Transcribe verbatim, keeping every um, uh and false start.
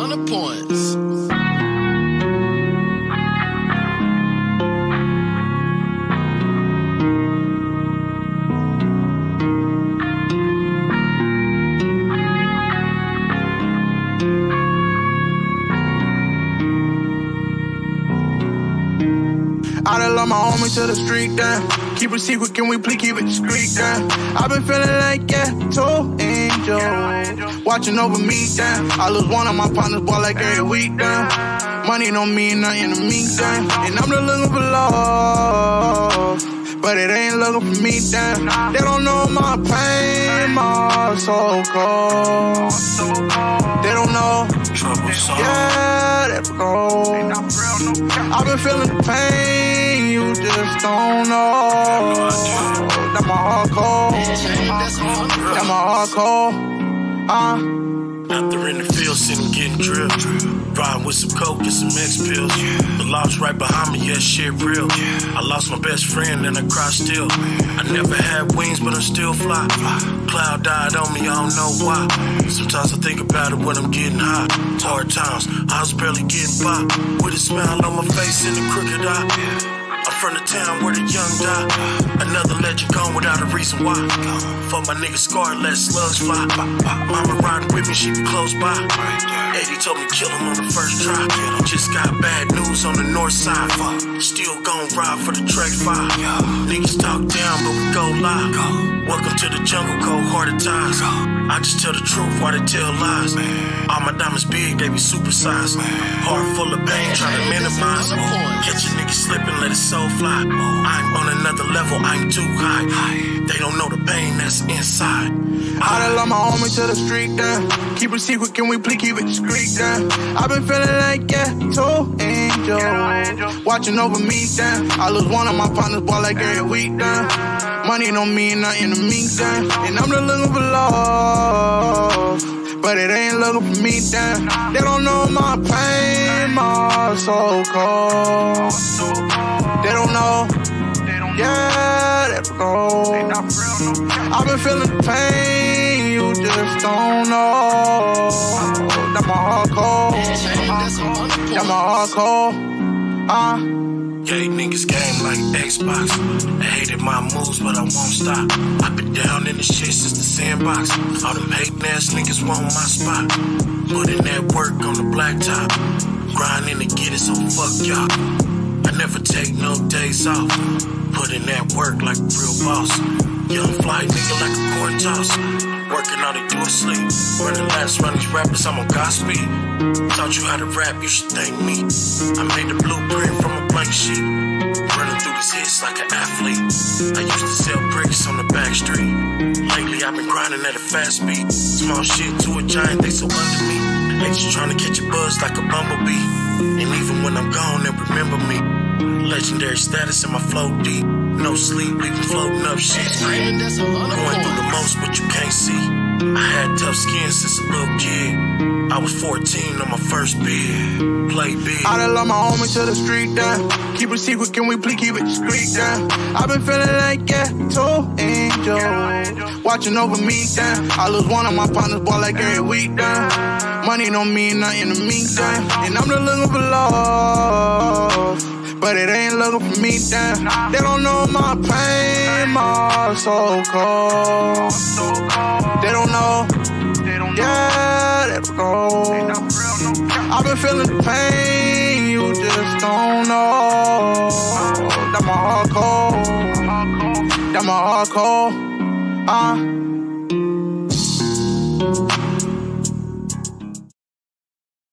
hundred points. I done love my homie to the street down. Keep it secret, can we please keep it discreet down? I've been feeling like ghetto angel, watching over me down. I lose one of my partners, boy, like every week down. Money don't mean nothing to me down. And I'm just looking for love, but it ain't looking for me down. They don't know my pain, my soul cold. They don't know. Yeah, they don't know. I've been feeling the pain, you just don't know. That's my heart cold. That's my heart cold. Uh. Out there in the field, sitting getting drilled. Riding with some coke and some X pills. The law's right behind me, yeah, shit real. I lost my best friend and I cry still. I never had wings, but I still fly. Cloud died on me, I don't know why. Sometimes I think about it when I'm getting high. Hard times, I was barely getting by. With a smile on my face and a crooked eye. I'm from the town where the young die. Another legend gone without a reason why. For my nigga scarred, let slugs fly. Mama riding with me, she be close by. Eddie told me kill him on the first try. Just got bad news on the north side. Still gon' ride for the Trek five. Niggas talk down, but we go live. Welcome to the jungle, cold-hearted ties. I just tell the truth while they tell lies. All my diamonds big, they be supersized. Heart full of pain, trying to minimize. Catch a nigga slipping, let his soul fly. I'm on another level, I'm too high. They don't know the pain that's inside. I done love my homie to the street down. Keep it secret, can we please keep it discreet down? I've been feeling like ghetto angel, watching over me down. I lose one of my partners, boy, like every week down. Money don't mean nothing to me down. And I'm just looking for love, but it ain't looking for me down. They don't know my pain, my soul cold. They don't know. Yeah, they don't know. I've been feeling the pain, you just don't know. That's my heart cold. That's my heart cold. Uh. Gay niggas game like Xbox. I hated my moves, but I won't stop. I've been down in the shit since the sandbox. All them hating ass niggas want my spot. Putting that work on the blacktop. Grinding to get it, so fuck y'all. I never take no days off. Putting that work like a real boss. Young fly nigga like a corn toss. Working all they do is sleep. Running laps, run these rappers, I'm on Godspeed. Taught you how to rap, you should thank me. I made the blueprint from a blank sheet. Running through these hits like an athlete. I used to sell bricks on the back street. Lately I've been grinding at a fast speed. Small shit to a giant, they so under me. They just trying to catch a buzz like a bumblebee. And even when I'm gone, they'll remember me. Legendary status in my flow deep. No sleep, we been floating up shit. Going through the most, but you can't see. I had tough skin since a little kid. I was fourteen on my first bid. Play big. I done love my homie to the street down. Keep it secret, can we please keep it discreet down? I've been feeling like ghetto angel, watching over me down. I lose one of my partners, boy, like every week down. Money don't mean nothing to me down. And I'm just looking for love, but it ain't looking for me down. They don't know my pain, my soul cold. They don't know. Yeah, they don't know. I've been feeling the pain, you just don't know. That's my heart cold. That's my heart cold. Uh.